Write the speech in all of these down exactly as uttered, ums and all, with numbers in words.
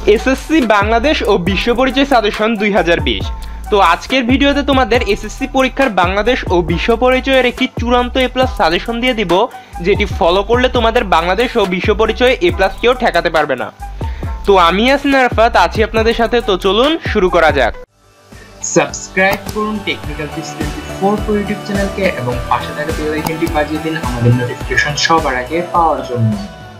SSC Bangladesh ও বিশ্ব পরিচয় suggestion দুই হাজার বিশ। তো আজকের ভিডিওতে তোমাদের এসএসসি পরীক্ষার বাংলাদেশ ও বিশ্ব পরিচয়ের একটি চূড়ান্ত এ প্লাস সাজেশন দিয়ে দিব, যেটি ফলো করলে তোমাদের বাংলাদেশ ও বিশ্ব পরিচয়ে এ প্লাস কেউ ঠেকাতে পারবে না। তো আমি ইয়াসিন আরাফাত আছি আপনাদের সাথে, তো চলুন শুরু করা যাক। সাবস্ক্রাইব করুন technical tips twenty four YouTube চ্যানেলকে এবং পাশে থাকা বেল আইকনটি বাজিয়ে দিন আমাদের নোটিফিকেশন সবার আগে পাওয়ার জন্য।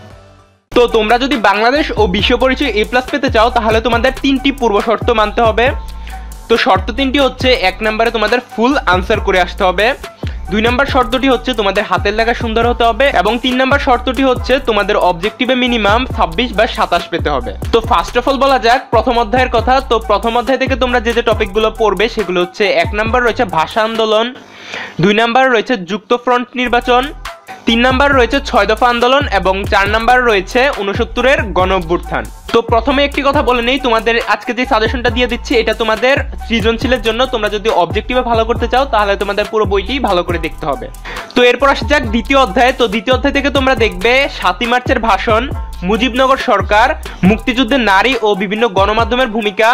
তো তোমরা যদি বাংলাদেশ ও বিশ্ব পরিচয় এ প্লাস পেতে চাও তাহলে তোমাদের তিনটি পূর্ব শর্ত মানতে হবে। তো শর্ত তিনটি হচ্ছে, এক নম্বরে তোমাদের ফুল আনসার করে আসতে হবে, দুই নম্বর শর্তটি হচ্ছে তোমাদের হাতের লেখা সুন্দর হতে হবে, এবং তিন নম্বর শর্তটি হচ্ছে তোমাদের অবজেক্টিভে মিনিমাম ছাব্বিশ বা সাতাশ পেতে হবে। তো ফার্স্ট অফ অল বলা যাক প্রথম অধ্যায়ের কথা। তো প্রথম অধ্যায় থেকে তোমরা যে যে টপিকগুলো পড়বে সেগুলো হচ্ছে, এক নম্বর রয়েছে ভাষা আন্দোলন, দুই নম্বর রয়েছে যুক্ত ফ্রন্ট নির্বাচন, তিন নাম্বার রয়েছে ছয় দফা আন্দোলন এবং চার নাম্বার রয়েছে উনসত্তরের গণ অভ্যুত্থান। তো প্রথমে একটি কথা বলে নেই, তোমাদের আজকে যে সাজেশনটা দিয়ে দিচ্ছি এটা তোমাদের সৃজনশীলের জন্য। তোমরা যদি অবজেক্টিভে ভালো করতে চাও তাহলে তোমাদের পুরো বইটি ভালো করে দেখতে হবে। তো এরপর আসা যাক দ্বিতীয় অধ্যায়। তো দ্বিতীয় অধ্যায় থেকে তোমরা দেখবে সাতই মার্চের ভাষণ, মুজিবনগর সরকার, মুক্তিযুদ্ধে নারী ও বিভিন্ন গণমাধ্যমের ভূমিকা,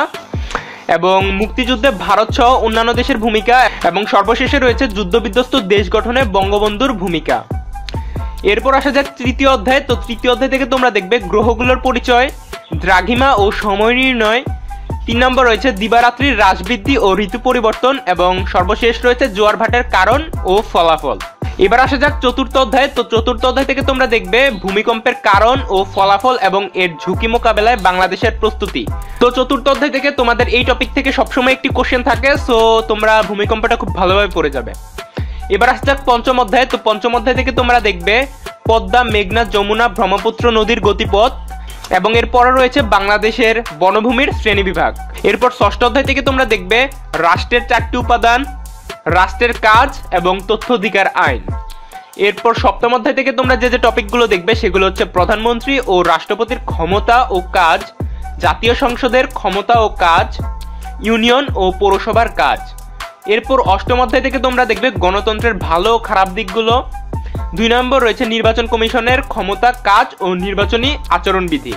এবং মুক্তিযুদ্ধে ভারত সহ অন্যান্য দেশের ভূমিকা, এবং সর্বশেষে রয়েছে যুদ্ধবিধ্বস্ত দেশ গঠনে বঙ্গবন্ধুর ভূমিকা। এরপর আসা যাক তৃতীয় অধ্যায়। তো তৃতীয় অধ্যায় থেকে তোমরা দেখবে গ্রহগুলোর পরিচয়, দ্রাঘিমা ও সময় নির্ণয়, তিন নম্বর রয়েছে দিবারাত্রির হ্রাস বৃদ্ধি ও ঋতু পরিবর্তন, এবং সর্বশেষ রয়েছে জোয়ার ভাটার কারণ ও ফলাফল। এবার আসা যাক চতুর্থ অধ্যায়। তো চতুর্থ অধ্যায় থেকে তোমরা দেখবে ভূমিকম্পের কারণ ও ফলাফল এবং এর ঝুঁকি মোকাবেলায় বাংলাদেশের প্রস্তুতি। তো চতুর্থ অধ্যায় থেকে তোমাদের এই টপিক থেকে সবসময় একটি কোশ্চেন থাকে, সো তোমরা ভূমিকম্পটা খুব ভালোভাবে পড়ে যাবে। এবার আসা যাক পঞ্চম অধ্যায়। তো পঞ্চম অধ্যায় থেকে তোমরা দেখবে পদ্মা, মেঘনা, যমুনা, ব্রহ্মপুত্র নদীর গতিপথ, এবং এরপরে রয়েছে বাংলাদেশের বনভূমির শ্রেণীবিভাগ। এরপর ষষ্ঠ অধ্যায় থেকে তোমরা দেখবে রাষ্ট্রের চারটি উপাদান, রাষ্ট্রের কাজ এবং তথ্য অধিকার আইন। এরপর সপ্তম অধ্যায় থেকে তোমরা যে যে টপিকগুলো দেখবে সেগুলো হচ্ছে প্রধানমন্ত্রী ও রাষ্ট্রপতির ক্ষমতা ও কাজ, জাতীয় সংসদের ক্ষমতা ও কাজ, ইউনিয়ন ও পৌরসভার কাজ। এরপর অষ্টম অধ্যায় থেকে তোমরা দেখবে গণতন্ত্রের ভালো ও খারাপ দিকগুলো, দুই নম্বর রয়েছে নির্বাচন কমিশনের ক্ষমতা, কাজ ও নির্বাচনী আচরণবিধি।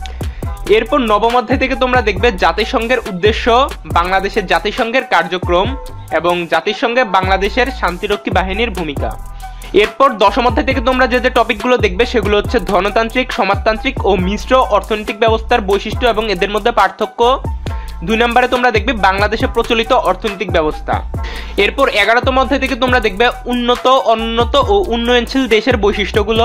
এরপর নবম অধ্যায় থেকে তোমরা দেখবে জাতিসংঘের উদ্দেশ্য, বাংলাদেশের জাতিসংঘের কার্যক্রম এবং জাতিসংঘে বাংলাদেশের শান্তিরক্ষী বাহিনীর ভূমিকা। এরপর দশম অধ্যায় থেকে তোমরা যে যে টপিকগুলো দেখবে সেগুলো হচ্ছে ধনতান্ত্রিক, সমাজতান্ত্রিক ও মিশ্র অর্থনৈতিক ব্যবস্থার বৈশিষ্ট্য এবং এদের মধ্যে পার্থক্য। দুই নম্বরে তোমরা দেখবে বাংলাদেশে প্রচলিত অর্থনৈতিক ব্যবস্থা। এরপর এগারোতম অধ্যায় থেকে তোমরা দেখবে উন্নত, অনুন্নত ও উন্নয়নশীল দেশের বৈশিষ্ট্যগুলো।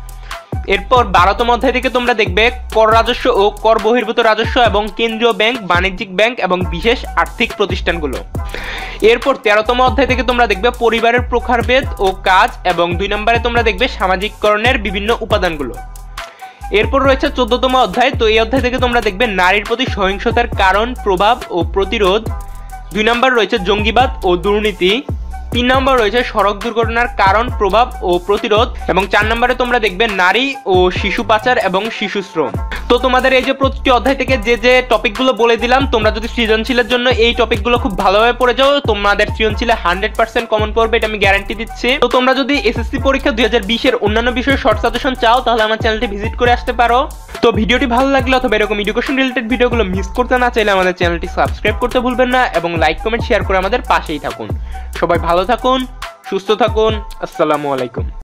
এরপর বারোতম অধ্যায় থেকে তোমরা দেখবে কর রাজস্ব ও কর বহির্ভূত রাজস্ব এবং কেন্দ্রীয় ব্যাংক, বাণিজ্যিক ব্যাংক এবং বিশেষ আর্থিক প্রতিষ্ঠানগুলো। এরপর তেরোতম অধ্যায় থেকে তোমরা দেখবে পরিবারের প্রকারভেদ ও কাজ, এবং দুই নম্বরে তোমরা দেখবে সামাজিককরণের বিভিন্ন উপাদানগুলো। এরপর রয়েছে চোদ্দতম অধ্যায়। তো এই অধ্যায় থেকে তোমরা দেখবে নারীর প্রতি সহিংসতার কারণ, প্রভাব ও প্রতিরোধ, দুই নম্বর রয়েছে জঙ্গিবাদ ও দুর্নীতি, তিন নম্বর রয়েছে সড়ক দুর্ঘটনার কারণ, প্রভাব ও প্রতিরোধ, এবং চার নম্বরে তোমরা দেখবে নারী ও শিশু পাচার এবং শিশু শ্রম। তো তোমাদের এই যে প্রতিটি অধ্যায় থেকে যে যে টপিকগুলো বলে দিলাম, তোমরা যদি সৃজনশীলের জন্য এই টপিকগুলো খুব ভালোভাবে পড়ে যাও তোমাদের সৃজনশীলে হান্ড্রেড পার্সেন্ট কমন পড়বে, এটা আমি গ্যারান্টি দিচ্ছি। তো তোমরা যদি এসএসসি পরীক্ষা দুই হাজার বিশের অন্যান্য বিষয়ে শর্ট সাজেশন চাও তাহলে আমার চ্যানেলটি ভিজিট করে আসতে পারো। তো ভিডিওটি ভালো লাগলে অথবা এরকম এডুকেশন রিলেটেড ভিডিওগুলো মিস করতে না চাইলে আমাদের চ্যানেলটি সাবস্ক্রাইব করতে ভুলবেন না, এবং লাইক, কমেন্ট, শেয়ার করে আমাদের পাশেই থাকুন। সবাই ভালো থাকুন, সুস্থ থাকুন। আসসালামু আলাইকুম।